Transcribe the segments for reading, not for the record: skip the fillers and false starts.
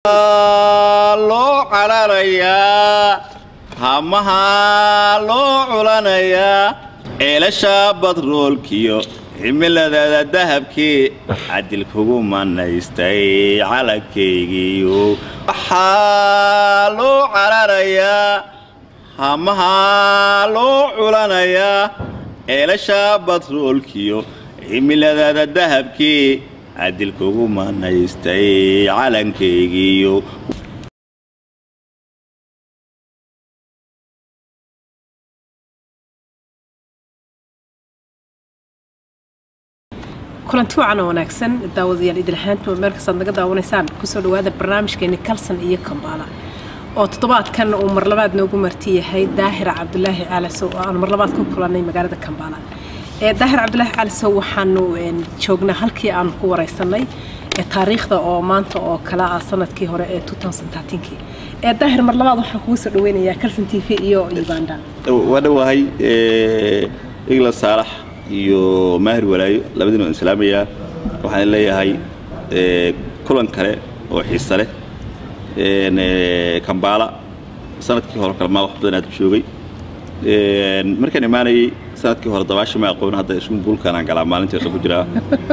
loo cararayaa hamaha loo culanayaa eelasha badroolkiyo cimilada dahabkii cadil kugu manaystay calakeygiyo waxaa loo cararayaa hamaha loo culanayaa eelasha badroolkiyo cimilada dahabkii cadil kugu manaystay calankeygiyo kulanti wacan wanaagsan daawadayaal idil ahaantu meel kasta naga daawanaysaan ku soo dhawaada barnaamijkeena Kalsan iyo Kambala oo toddobaadkan uu mar labaad noogu martiyahay Daahir Cabdullaahi Caalasow oo aan mar labaad ku kulanay magaalada Kambala Daahir Cabdullaahi Caalasow waxaanu joognaa halkii aan ku wareysanay taariikhda oo maanta oo kala ah sanadkii hore ee 2013 Daahir mar labaad waxaan kugu soo dhaweynayaa Kalsan TV iyo Uganda wadawahay igla saalax iyo maahir walaayo labadina aan salaamaya waxaan leeyahay kulan kale oo xiiso leh Kambala sanadkii hore kala ma wax badan aad joogay markaan imaanay sanadkii hore dabaashi ma aqoon hadda isku bulkan aan galaa maalintii ku jira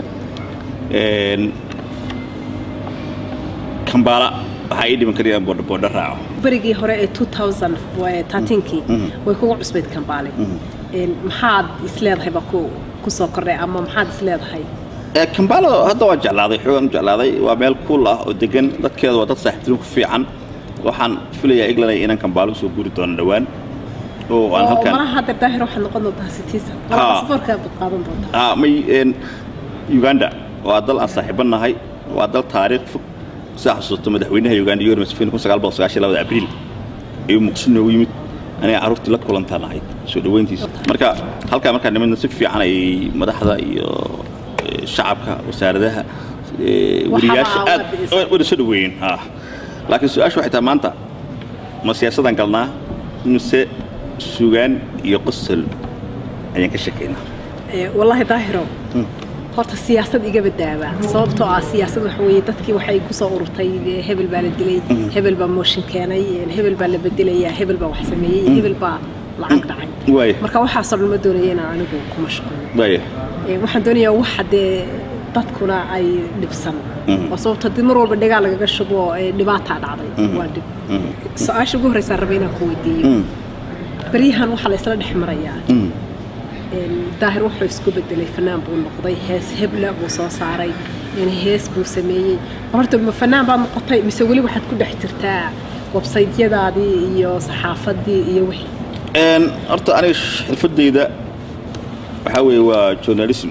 Kambala waxay dhiman kariyaan boodar raaco barigii hore ee 2013 way kugu cusbeed Kambala maxaad isleedahay ba ku soo kordhay ama maxaad isleedahay Kambala hadda waa jeclaaday xoogan jeclaaday waa meel cool ah oo degan dadkeedu waa dad saaxiibtimo ku fiican waxaan filayaa iglanay inaan Kambala soo guri doono dhawaan oo aan halkan ma hadda Daahir waxa noqon doontaa citizen pasaporka aad qaadan doontaa may Uganda waa dal aan saaxiibanahay waa dal taariikh fog saxsuusto madaxweynaha Uganda Yoweri Museveni 1992 Abriil ayuu muqdisho ugu yimid أنا عرفت لك كل أنت نايت شو دوينتي مركا هالك مركا نمنا نصف في عنا مدحضة الشعب وساردها ورياش وده شو دوين لكن سؤال شو حتى ما أنت ما سياسة قلنا نسى سجان يقصل يعني كشكينا والله ظاهره horta siyaasad iga badbaaba sababtoo ah siyaasad wax weey dadkii waxay ku soo ururtay hebel baa la dilay hebel baa motion keenay hebel baa la bedelaya hebel baa wax sameeyay hebel baa lacag dhacay marka waxa soo ma doonayeen anigu ku mashquul waxaan doonayaa wax hadee dadkuna ay dhibsan oo sababta dimar walba dhiga laga shubo dhibaato dhacday waa dib su'aasha ugu horeysa rabayna ku weydiiyo bariyahan waxa la isla dhexmarayaa Daahir wuxuu isku bedelay fanaan buu noqday hees hebla buu soo saaray in hees buu sameeyay horta ma fanaan baa noqotay mise wali waxaad ku dhex jirtaa website-yadaadii iyo saxaafadii iyo wixii horta aniga xirfadeyda waxa weeye waa journalism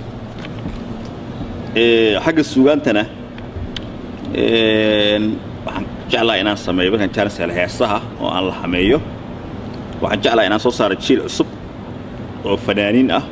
xagga suugaantana waxaan jeclahay inaan sameeyo markaan chance helo heesaha oo aan la xameeyo waxaan jeclahay inaan soo saaro jiil cusub oo fanaaniin ah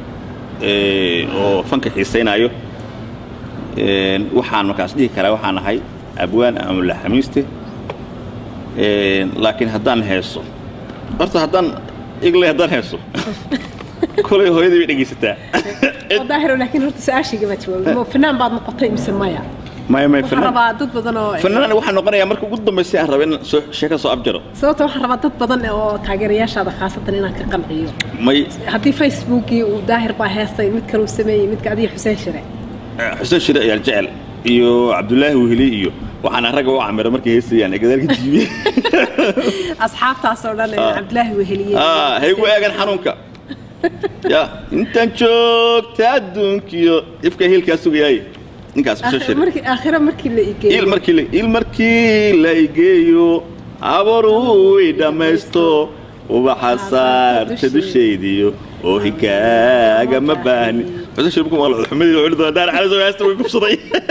oo fanka xiiseynayo waxaan markaas dhihi karaa waxaan ahay abwaan ama la xamiiste laakiin haddaan heeso horta haddaan iglay haddaan heeso kulay hooyadii bay dhegeysataa Daahir laakiin horta su'aashiga ma jawaabo fanaan baad noqotay mise maya ما فنان ربادت بدنه فنان waxaan noqonayaa marka ugu dambeysay aan rabay in soo sheeko soo abjaro sababta waxaan rabaa dad badan oo taageerayaashaada khaasatan inaan ka qanciyo may hadii Facebook uu Daahir baa heestay mid kale uu sameeyay mid kaadiyo Xuseen Shire ayaa jecel iyo Cabdullaahi Weheli iyo waxaan rag oo camiro markii heesayaan gadaalka TV asxaabtaas oo dhan Cabdullaahi Weheli haygu eegan xanuunka ya intaan joogta adduunkiyo ifka hilka sugayay ninkaas soo sheegay markii aakhira markii la igeeyo markii la igeeyo abaru idameysto ubaxa saarta dushaydiyo oo higaaga ma baahni wada shirku walaal xumadiyo wada daar calaso yaasta way kubsaday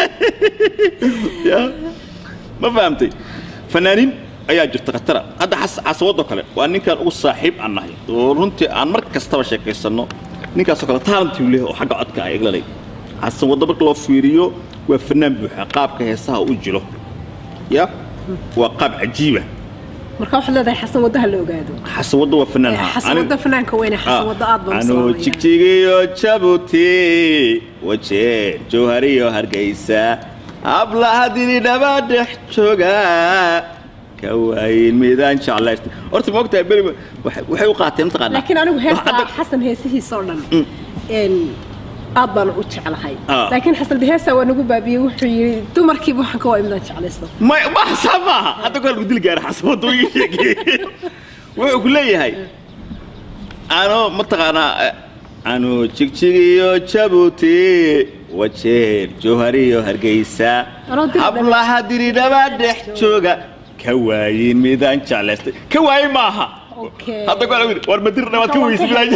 ya ma fahamtay fanaanin ayaa jirta qatara hadda xasawado kale waa ninkan ugu saaxiib anahay oo runtii aan mar kastaba sheekaysano ninkaas oo kale talent u leh oo xagga codka ay iglalay حسن وضع برك لو فيريو وفنان بحقاب كهسها وجله يا وقاب عجيبة مركب حلا ده حسن وضع اللي وجاده حسن وضع وفنانها حسن وضع فنان كوينه حسن وضع أضبط أنا تشيكيو تشابوتي وجه جوهريو هرجيسة habla hadii dhabaadhex jooga كواين ميدان شعلات أرتي ما وقتها بيرم وحيو قاتم تقنا لكن أنا وهذا حسن هي صورنا إن أضل وش على هاي لكن حسن بهسا ونقول بابي وحي تمركب وحكوا ميدان شعلات ما حسبها حتى قال بدي الجار حسبه طويل ويقول لي هاي أنا متقنا أنا تشيكيو تشابوتي وشير جوهريو هرجيسا habla hadii dhabaadhex jooga كواين ميدان شعلست كواين معها هذا قال ور مديرنا ما كويس بلاي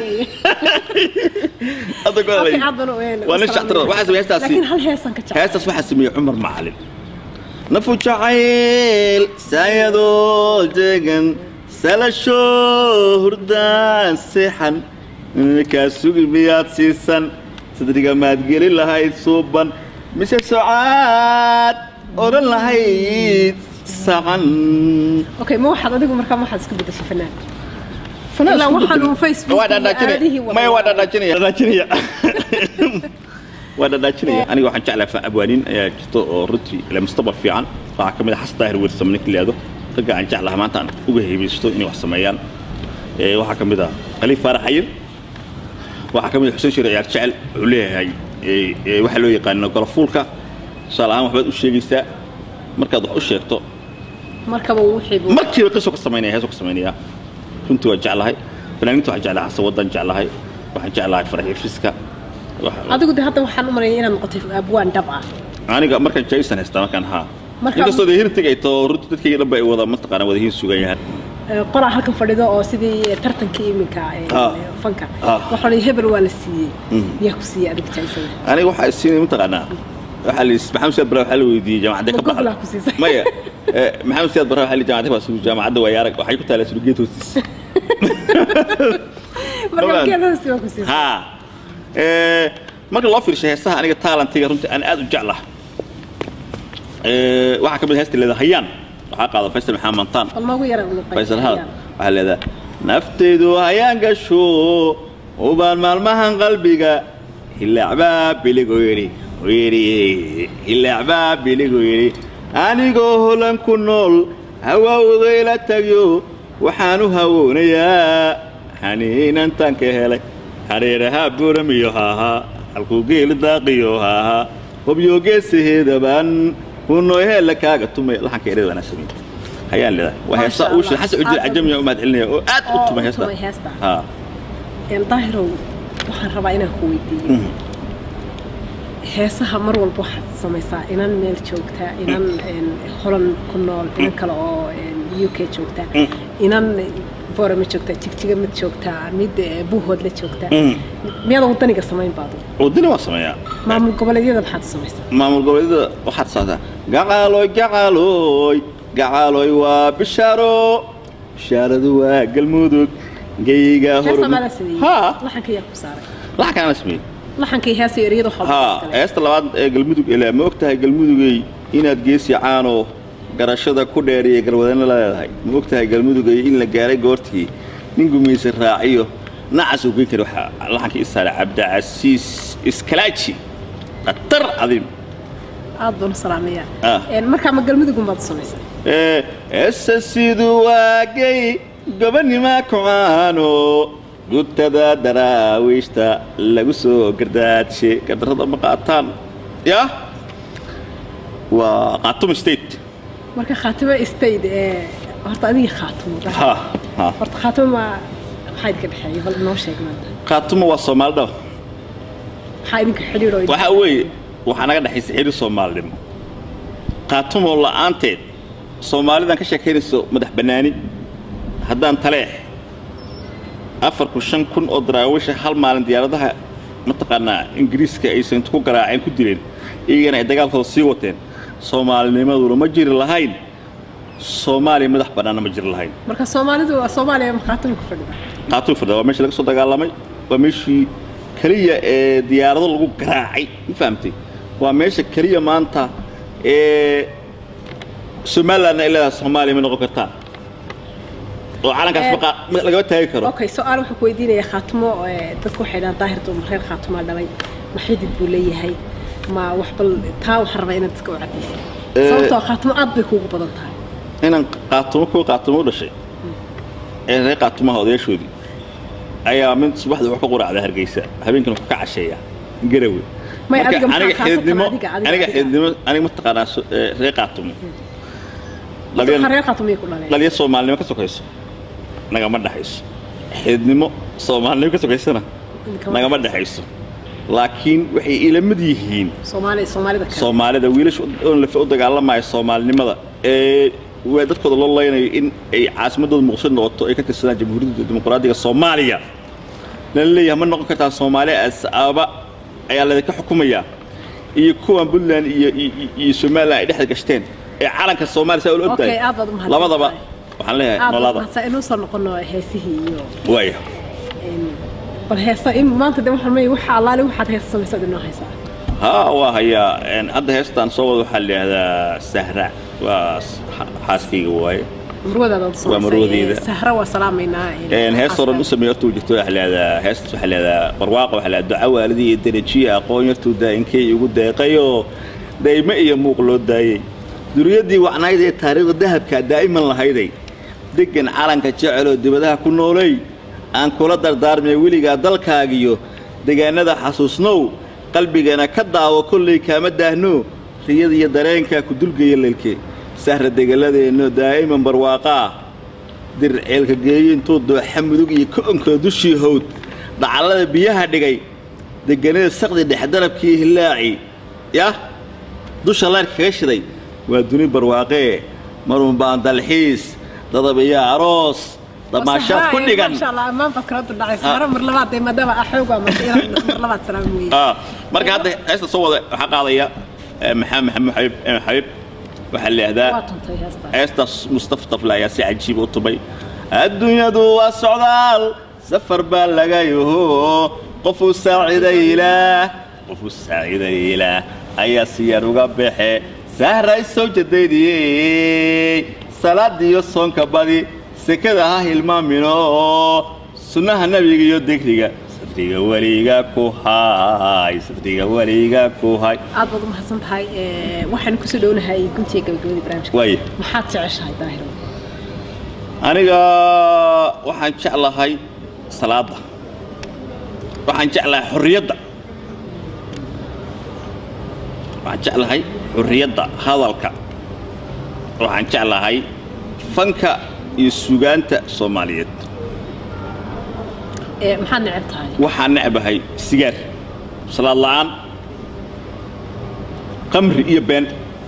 هذا قال وانا شاطر واحد هيستاسي لكن هل هيسن كتشعل هيستاس واحد سميه عمر معلم نفو جعيل سيدو دغن سلا شهردان سحن كاسوق بيات سيسن صدريغا ما تجري لهاي صوبان مش ساعات اورن لهاي ساعن اوكي مو واحد اديكم مركب واحد اسكو بدش فنان لا waxaan Facebook ما wada dajinaya wada dajinaya aniga waxaan jeclahay abwaanin ayaa jirto oo runtii la mustaqbal fiican waxa kamid ah xasdaahir weersamni kaleedo taga aan jeclahay maanta aan uga heebisto inay wax sameeyaan waxa kamid ah Ali Farax Xayir waxa kamid ah Xuseen Shariic jecel u leeyahay waxa loo yaqaan golafuulka salaam waxbaad u sheegaysaa markaad wax u sheegto markaba uu xiibo markii uu qisoo ka sameeynaya كنت وجعلها فنانيت وجعلها سودا جعلها وجعلها فرح فيسكا adigu de hadda waxaan u maray inaan noqotay abwaan dabca aniga markaan jaysan heestaa markaan ha inkastoo hirtigay to runtii dadkii dhanba ay wada mataqaana wada hiin sugan yahay qoraa halkan fadhido oo sidii tartankii iminka fanka waxa la hebel waa la siiyay yaa ku siiyay adiga jaysan aniga waxa siinay mataqaana waxa la maxamed saad bara waxa la weydiiyay jaamacadda ka baxay maya maxamed saad bara waxa la jaamacadda waa soo jaamacadda waa yaarag waxay ku taalaa suuqeed hoostiis ها marka loo fiirshay heesaha aniga talentiga runtii aan aad u jeclahay waxa kamid heesta leedahay hayaan waxa qaada Faysal Maxamed Mantaan walma yara Faysal hada waxa leedahay nafteedu hayaan gasho oo baan maalmahan qalbiga ilaa biligo ilaa biligo anigoo holan ku nool hawawda ila tagyo waxaan u hawoonayaa haniinan tan ka helay hareeraha buuramiyo haha halku geel daaqiyo haha hobyo geesaheedaban kunoo hela kaaga tumay laxan ka ereedana sameey hayaan leedahay waa heesa uu shil xas ujil ajamiyo u mahadcelinaya oo aad u tumay heesta ha in daahiro waxaan rabaa inaan ku weydiiyo heesaha mar walba waxaad samaysaa inaan meel joogtaa inaan holan ku nool inan kale oo UK joogtaa inaan foorama joogtaa jigjiga mid joogtaa mid buuhood la joogtaa miyada wadaniga samayn baado wadani waa sameeyaa maamul goboleedyada maxaad samaysaa maamul goboleedyada waxaad samaysaa gacaalooy waa bishaaradu waa galmudug geyga hor ha laxanka yaa ku saaray laxanka sameeyay laxankii heesa yariyada xol heesta labaad ee galmudug ilaa ma ogtahay galmudugay inaad geesi caano garashada ku dheeriye galwadana leedahay ma ogtahay galmudugay in la gaaray goortii nin gumaysan raaciyo nacas uu geeyay waxa laxankii isaara Cabdicasiis Iskalaaji qatar adiim aad baan salaamaya marka ma galmudug baad sameysay siduu waagay gabanima kucaano gudtada daraawiishta lagu soo gardaadshay gadarada ma qaataan ya waa Khatum State marka Khatum State horta adiga Khatum ha horta Khatum ma waxay ka dhaxay hal noo sheeg maanta Khatum waa Soomaalida waxay idinka xiriiro waxa weeye waxa naga dhaxaysay xiriir Soomaalnimo Khatum oo la'aanteed Soomaalidan ka sheekeynayso madax banaani haddaan taleex 4,000 oo daraawiisha hal maalin diyaaradaha mataqaana Ingiriiska aysan ku garaaceen ku dileen iyagana ay dagaalkooda sii wateen Soomaalinimadu ma jiri lahayn Soomaali madax banaan ma jiri lahayn marka Soomaalidu waa Soomaaliya Khatum ku fadhida Khatum fadhida waa meesha laga soo dagaalamay waa meeshii kaliya ee diyaarado lagu garaacay ma fahamtay waa meesha kaliya maanta ee Soomaaliland ilaa Soomaaliya ma noqon kartaa oo calankaas laga taagi karo okay su'aal waxa ku weydiinaya Khatum dadku waxay dhaan daahirtu reer Khatum dhalay maxidid buu leeyahay ما وحبل تاو حربة إن تسكو عديسي صوتها خاتم أبي كوكو بدنتها إن قاتمو ده شيء إيه قاتمه هذا يشودي أيام من صباح ده وحقور على هرجيسة هبين كانوا كعشية جروي ما أديك أنا حدمو أنا متقنا قاتمو لاليا Soomaaliya ka sokayso nagama dhaxayso xidnimo Soomaaliya ka sokaysana nagama dhaxayso laakiin waxay ila mid yihiin Soomaalida wiilashu oo la foo dagaalamay Soomaalinimada way dadkooda loo leeyahay in ay caasimadooda Muqdisho noqoto ay ka tirsanaan Jamhuuriyadda Dimuqraadiga Soomaaliya la leeyahay ma noqon kartaa Soomaaliya asaba ayaa la ka xukumaya iyo kuwan Puntland iyo Soomaaliya ay dhex gashteen calanka Soomaaliya soo loo daay labadaba waxaan leeyahay noloda sa inuu soo noqono heesihi iyo way bal heesa in maanta de waxaan waxa allaale waxaad heesa sameysay inoo heesa waa haya hadda heestan soo wada waxa leeyahay Sahra waa xaaskiga way marwadaada Sahra waa salaamayna hees hore u sameeyay jirto waxa leeyahay hees waxa leeyahay barwaaqo waxa leeyahay duco waalidii darajiye aqoon yartu daa'inkay ugu deeqayo dayma iyo muuq loo daayay duriyadii wacnayd ee taariikhda dahabka daa'iman lahayday degan calanka jecelo dibadaha ku noolay aan kula dardaarmay wiliga dalkaagiyo deegaanada xasuusnow qalbigana ka daawo kulli kaama daahno riyada iyo dareenka ku dulgeeyay leelkee sahra degaladeeno daa'iman barwaaqa dirceelka geeyintu dooxa mudug iyo koonka dushii hawd dhacalada biyaha dhigay deegaanada saqdi dhexdarabkii hilaaci ya dusha leerka kaga shiday ودوني برواقي مرون بان دالحيس ضربيا عروس ضماشات كل جن ما شاء الله ما فكرت الدعي سهرة مرلبات ما دام أحوجه مرلبات سلامي مركز هذا هسه صور حق عليا محمد حبيب وحلي هذا هسه مصطفى طفل يا سعد جيب وطبي الدنيا دو السعدال سفر باللقايه قفوا السعيدة إله أي سير وقبحه سهرة السوجة دي صلاة ديو صون كبادي سكده هالمامينو سنة النبي يوديك صدقي وليجا كوهاي صدقي وليجا كوهاي أبغى محسن هاي وحن كسلون هاي كنت يقبل برامج وين محط تعيش هاي ظاهر أنا وحن شاء الله هاي صلاة وحن شاء الله حرية وحن شاء الله هاي حرية هذالك وحن جعلها فنك يسوقانت الصوماليات محن نعبتها وحن نعبها سيجار صلى الله عنه قمر يبان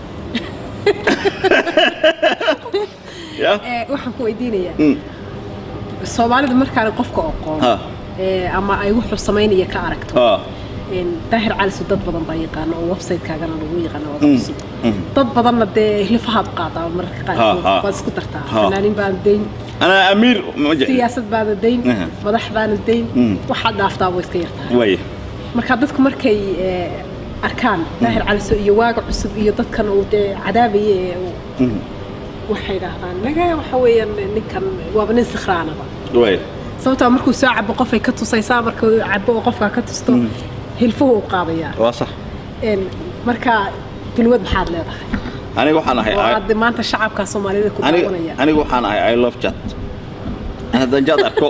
يا وحن كويدينيا الصومالي مركان قفك أقوم أما أي وحش سميني كعركته ظاهر على سداد بدن ضيقان أو ويب سايت كأجنا لويقان أو ضبط ضد بدن ده لفهاد قاطع مركان بس كترتها فنانين بعد الدين أنا أمير سياسة بعد الدين مدح بعد الدين وحد أفضل ويسكيرتها ويه مركادتكم مركي أركان ظاهر على سوء يواقع السوء يضد كانوا عذابي وحيدا نجا وحويا نكان وابن سخرانة ويه صوتها مركو ساعة بقفة كتو سيسا مركو عبو قفة كتستو هلفوه قاضية واصح مركا بالود بحاد لهذا أنا وحنا هاي وعد ما أنت الشعب كصومالي كله أنا وحنا هاي I love chat أنا دنجاد أركو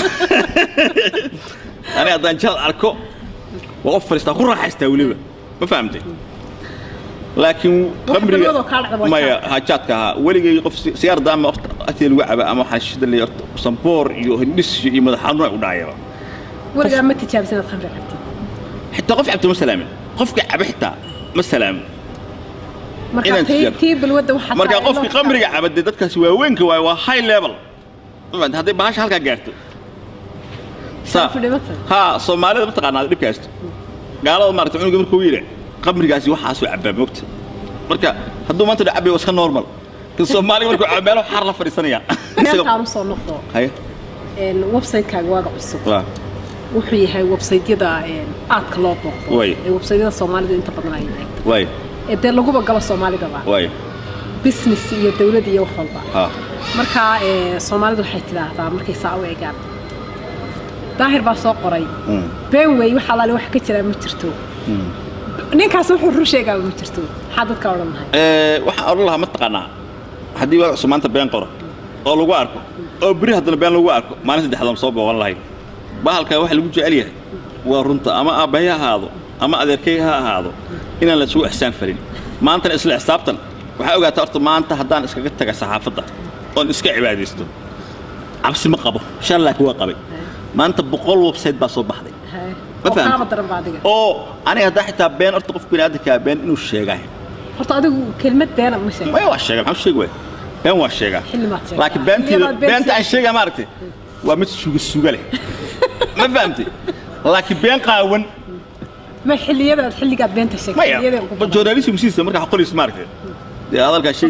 أنا دنجاد أركو وقفر استأخذ راح يستولي ما فهمتي لكن قمري ما هاتشات كها ولي يقف سيار دام أتي الوعبة أما حشد اللي صنبور يهندس يمدحنا ودايرة ورجع ما تجاب سنة خمرة عبتي حتى قف عبته مسلم قفك عبحته مسلم مركا تيب الود وحتى مركا قفك قمري عبد دتك سواوينك وهاي ليفل طبعا هذا باش هلكا جارتو صح ها صومالي بتقنا دبكاست قالوا مرت عنق مركويله قمريgaasi waxa soo cabaa moogta marka haduu maanta dhacabi waa iska normal kan Soomaaliga markuu cabeelo xar la fariisanaya inta soo noqdo hay website kaaga waa cusub wuxuu yahay website-yada aadka loo booqdo website-yada Soomaalida inta badan ay way ee lagu galo Soomaalida way business iyo dawlad iyo wax walba marka Soomaalidu waxay tiraahdaa markay saaw eegaan daahir baa soo qoray been way waxa la wax ka jira ma jirto ninkaas wuxuu run sheegaa ma jirto xadad ka oran lahay waxa oran lahaa ma taqaanaa haddii waa Soomaanta been qoro oo lagu arko oo bari hadana been lagu arko maalin saddexdan soo booqan lahayd bahalka wax lagu jecel yahay waa runta ama aabbahay ha ahaado ama adeerkay ha ahaado inaan la soo ihsaan farin maanta isla xisaabtan waxa ogaataa horta maanta haddaan iskaga taga saxaafadda oo iska cibaadeysto cabsi ma qabo shalay waa qabay maanta 100 website baa soo baxday ma fahamtay oo aniga hadda xitaa been horta qof bini'aadamka been inuu sheegay horta adigu kelmad been ma sheegay ma waa sheegay maxaa sheegay been waa sheegay laakiin beenta aan sheegay ma aragtay waa mid suuga leh ma fahamtay laakiin been qaawan ما حلية حلية بنت الشكل جورناليست مسيس مركز حقول اسمارك هذا الشيء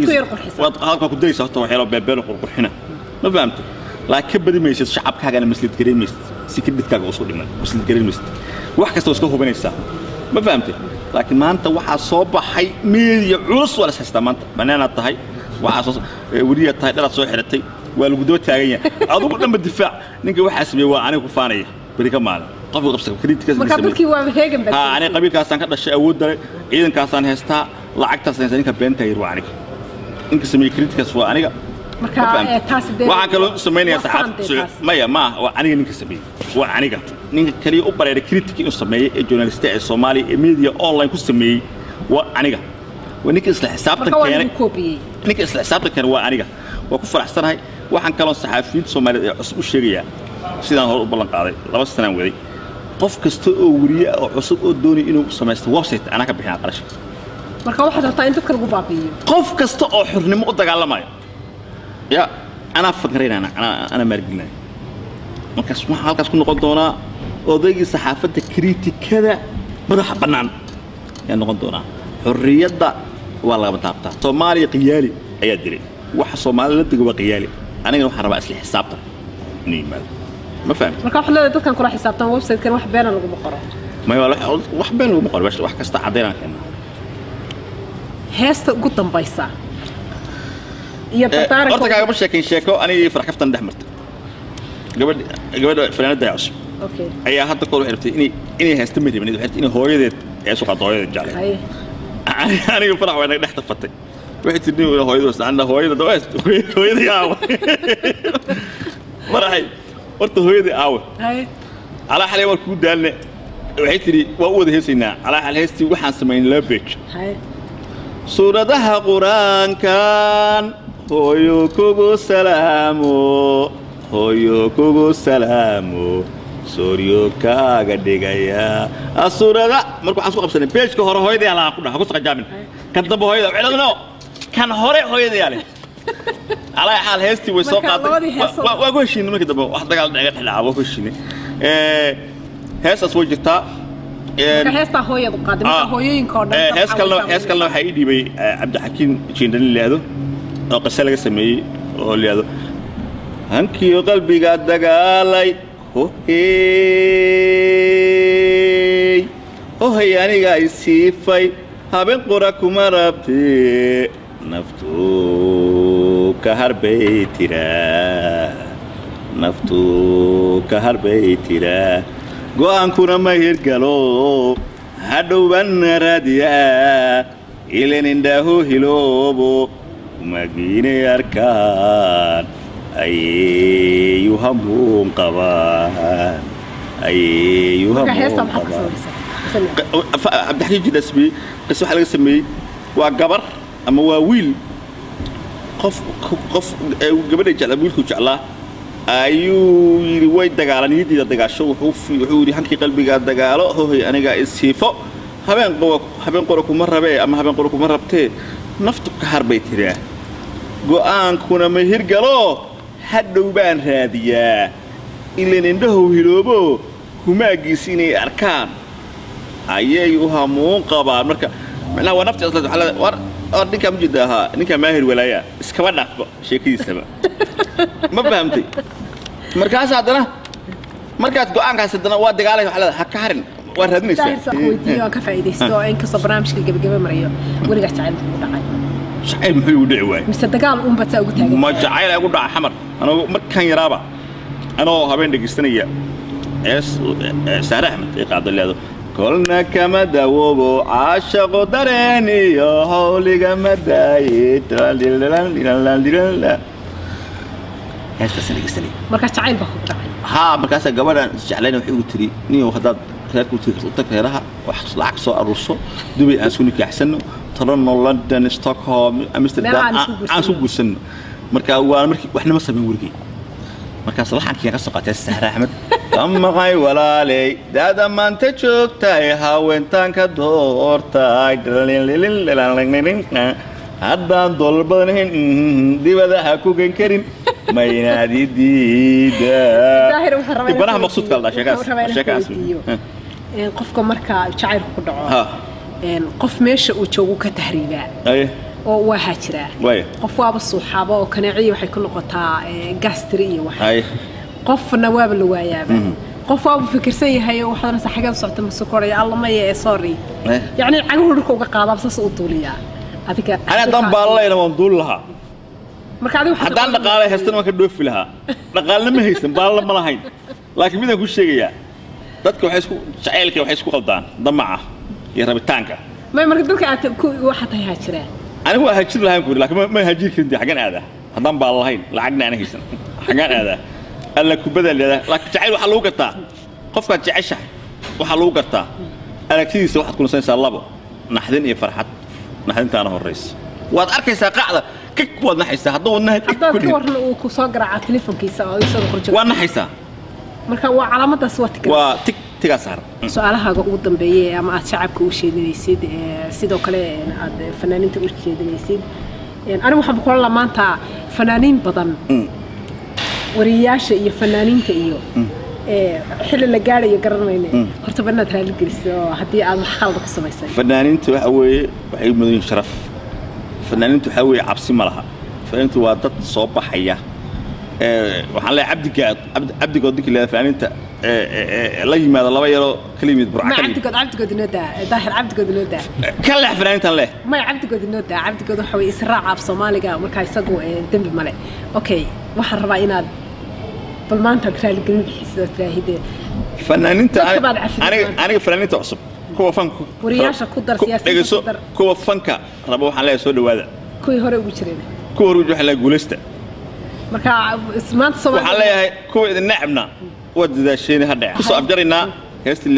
هذا كنت دايس حتى وحيلا بين قرقر هنا ما فهمت لكن بدي ما يصير شعب كاغا مسليد كريم مست سكدت كاغا وصول لنا مسليد كريم مست wax kasta isku hubanaysa ma fahamtay laakiin maanta waxa soo baxay meediya culus wala haysta maanta banaana tahay waxa soo wariya tahay dhalad soo xiratay waa lagu daba taagan yahay adigu dhanba difaac ninka waxa sameeyay waa anigu faanaya bari ka maalin qofka qabsada kritikada marka dadkii waa heegan bad aniga qabiilkaasaan ka dhashay awood dalay ciidankaasaan haystaa lacagtaas ninka beenta yar waa aniga inka sameeyay kritikas waa aniga marka taas waxa kale oo sameeynaya saxaab maya ma waa aniga ninka sameeyay waa aniga ninka kaliya u bareeray kritik inuu sameeyay ee journalist ee Soomaali ee media online ku sameeyay waa aniga ونيك إصلاح حسابتك كان نيك إصلاح حسابتك كان وعنيقة وكفر أحسنها وحن كانوا صحافيين سومالي عصب الشريعة سيدان هو بلن قاضي لبس سنة وذي قف كستو وريا أو عصب الدوني إنه سمست وابسط أنا كبيحنا قرش مركب واحد هتا أنت تكرهوا بعضي قف كستو أو حرني مقطع على ماي يا أنا فكرين أنا مرجنا مركز ما حالك كنا قدونا وضيق صحافة كريتي كذا بروح بنان يعني قدونا حرية دا والله بتعبتها صومالي قيالي أي دري واحد صومالي لا تجوا قيالي أنا جنو حرب أصلي حسابته نيمال ما فهمت مركب حلا ده كان كل حسابته ويب سايت كان واحد بيننا المقرر ما يقول واحد بيننا المقرر بس واحد كاستعدينا كنا هست قطن بايسا يا بتعرف أرتك قبل شكل شكو أنا فرح كفتن دحمرت قبل فلان ده يعصب أوكي أي حتى كل عرفت إني هستمر من حتى إني هواية يسوق طويل الجالي أنا يفرح وأنا نحت فتى واحد تدني ولا هواية بس عندنا هواية دوست هواية ياو مرحي قلت هواية ياو على حالي وركود دالنا واحد تدي وأود هسينا على حال هستي وحن سمين لبيك سورة ده قرآن كان هويو كوبو سلامو هويو كوبو سلامو سوريو كاغا دغايا اسورada markuu xasuu qabsanay page ka hore hooyadii ala ku dhaxo soo jaamin kan dambe hooyada ciladno kan hore hooyadii ale ala xal heesti way soo qaaday waa gooshin markii dambe wax dagaal dhaga xilaaabo gooshin heesas way jirtaa heesta hooyadu qaaday marka hooyooyinka oo dhan hees kalena waxa ii dhibay Cabdi Xakiin Jindani leedo oo qasal laga sameeyay oo leedo hankiyo qalbiga dagaalay هي أنا جاي سيفاي هبن قرأ كمرابتي نفتو كهر بيتيرا قوان كنا ما يرجلو هادو بن راديا إلين عنده هلوبو مجيني أركان أيهم قبان أيهم عبد الحكيم جدا اسمي قصة حلقة اسمي وقبر أما وويل قف قبل يجعل ويل كوجعله أيو يروي دجالان يدي دجاشو وحوري حنكي قلبي قاعد دجاله هو هي أنا قاعد سيفو هبين قركم مرة بيه أما هبين قركم مرة بتي نفتك كهربيتي قوان كنا مهير قالو حدو بان هادية إلا عنده هلوبو هما جيسيني أركان أيها مون قبار مركا معناه ونفتي أصلا على نيكا مجدها نيكا ماهر ولايا اسكوان نفبا شيكي السبب ما فهمتي مركاس عدنا مركاس قوان كاس عدنا وادق عليه على حكارن وردني سهل ويديو كفايديستو إنك صبرامش الجبجب مريو ورجع تعال شعيل محيو دعوة مستدقال بتسوي تاجي ما جعيل أقول دع حمر أنا مكان يرابع أنا هبين دقيستنية سهر أحمد قاعد اللي هذا كلنا كما دوبو عاشق دريني هولي مداي هسه سنة سنة marka jacayl baa ku dhacay ها markaas gabadhan jeclayna waxay u tiri niyo hadaad reerku tagtay reeraha wax lacag soo aruurso Dubai aan soo nikaaxsano Toronto London Stockholm Amsterdam aan soo guursano marka waa markii waxna ma sameyn wargay markaas waxaan ka soo qaatay Sahra Ahmed amma qay walaalay daada maanta joogtay haweentanka doortay haddaan dolbadanayn dibada ha ku gan karin ما ينادي داهر بناها مقصود كلا شكاس قفك مركا شعير كدعو قف ماشي وجوجو كتهريبا اي oo waxa jira qof waaba suuxaabo oo kanaaciyo waxay ku noqotaa gastri waxa qofna waaba la waayaaba qof waaba fikirsan yahay oo waxaan saxaga socota masukooray alla ma yee sorry yani caguhu dhulka uga qaadab saas u duuliya adiga ana dan baalayna waan duul lahaa marka adigu haddaan dhaqaale haystan waan ka dhoofi lahaa dhaqaalna ma haysan baal ma lahayn laakiin midaan ku sheegaya dadka waxay isku jaceelka waxay isku qaldaan damaca iyo rabitaanka ma marka dadka aad waxa tahay hajira anigu waa hajir lahayn ku laakiin ma hajir kindi xagan aada haddaan baal lahayn lacagna aan haysan xagan aada alla ku badal laakiin jaceyl waxa lagu gartaa qofka jeceshahay waxa lagu gartaa aragtidiisa waxaad ku nusaysaa labo naxdin iyo farxad naxdintaana horeysa waad arkaysaa qacda كواد نحيسة هذا ونهد كل ورنا وكساجر على التليفون كيسا أو يصير خرج ونحيسة مركا وعلامة أصوات كذا وتك صار سؤالها قدام بيه أما الشعب كوشي دنيسيد سيدو كله عاد فنانين تقولشي دنيسيد يعني أنا محب كل ما أنت فنانين بدن ورياش يفنانين تيو حل اللي قاعد يقرر مني هرتبنا ترى الجلسة هدي أنا خالد قصة ما يصير فنانين تحوي وحي مدين شرف فنانين تحوي عبسي ملها فنانين وادت صوبة حياة وحنا عبد قدك اللي فنانين لا يماذا الله يرى كلمة برع ما عبد قد نودا ظاهر عبد قد نودا كله فنانين تله ما عبد قد نودا عبد قد حوي إسراع عب صومالي مركا يسقوا دم بملء أوكي وحنا ربعينا بالمان تكرار الجنود حسيت راهيده فنانين أنا فنانين تعصب كوا فنك ورياشة قدر سياسي كوا فنك ربوا حلا يسود هذا كوي هرب وشرينا كوا رجوا حلا جولسته مركا اسمان صوب وحلا كوا النعمنا ود ذا الشيء هذا كوس أفجرنا هست اللي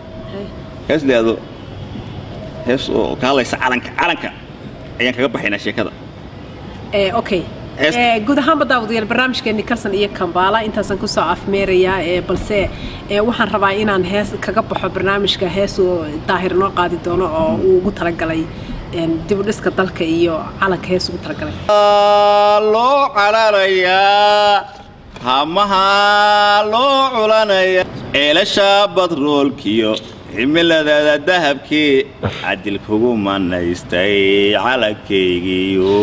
هذا هست كهلا يسعلنك أيام كجب حين شيء كذا أوكي guud ahaan badawadayaal barnaamijkeeni Karsan iyo Kambala intaasan ku soo afmeeraya balse waxaan rabaa inaan hees kaga baxo barnaamijka hees oo daahir noo qaadi doono oo uu ugu talagalay dib u dhiska dalka iyo calanka hees ugu talagalay loo cararaya hamaha loo culanaya eelasha badroolkiyo cimilada dahabkii cadil kugu manaystay calankeygiyo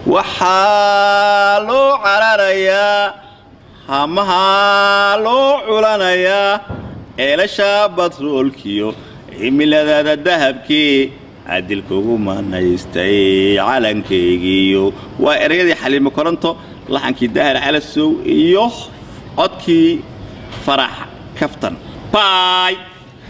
waxaa loo cararayaa hamaha loo culanayaa eelasha badroolkiyo cimilada dahabkii cadil kugu manaystay calankeygiyo waa erayadii xaliimo koronto laxankii daahir calasow iyo codkii farax kaftan باي